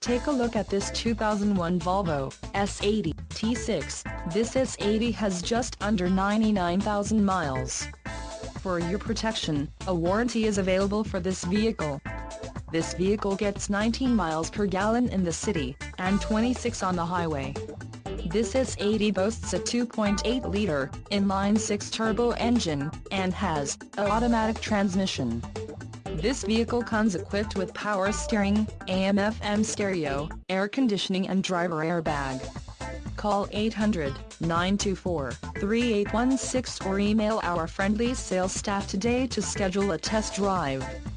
Take a look at this 2001 Volvo S80 T6. This S80 has just under 99,000 miles. For your protection, a warranty is available for this vehicle. This vehicle gets 19 miles per gallon in the city, and 26 on the highway. This S80 boasts a 2.8-liter, inline-six turbo engine, and has an automatic transmission. This vehicle comes equipped with power steering, AM/FM stereo, air conditioning and driver airbag. Call 800-924-3816 or email our friendly sales staff today to schedule a test drive.